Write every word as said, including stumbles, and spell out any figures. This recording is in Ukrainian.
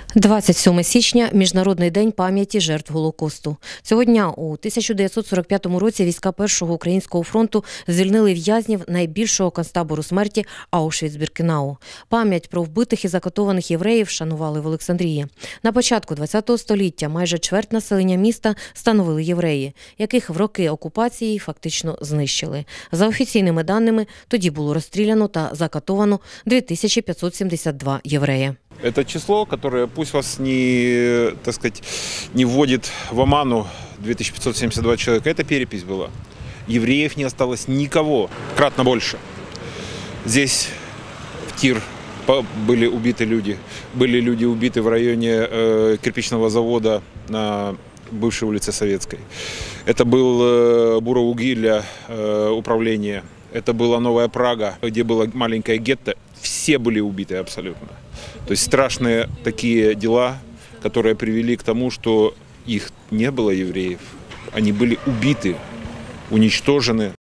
двадцять сьоме січня – Міжнародний день пам'яті жертв Голокосту. Цього дня у тисяча дев'ятсот сорок п'ятому році війська Першого українського фронту звільнили в'язнів найбільшого концтабору смерті Аушвіц-Біркенау. Пам'ять про вбитих і закатованих євреїв шанували в Олександрії. На початку ХХ століття майже чверть населення міста становили євреї, яких в роки окупації фактично знищили. За офіційними даними, тоді було розстріляно та закатовано дві тисячі п'ятсот сімдесят два євреї. Это число, которое пусть вас не, так сказать, не вводит в оману, две тысячи пятьсот семьдесят два человека, это перепись была. Евреев не осталось никого, кратно больше. Здесь в Тир были убиты люди, были люди убиты в районе э, кирпичного завода на бывшей улице Советской. Это был э, Буровугилья э, управление, это была Новая Прага, где было маленькое гетто. Все были убиты абсолютно. То есть страшные такие дела, которые привели к тому, что их не было евреев. Они были убиты, уничтожены.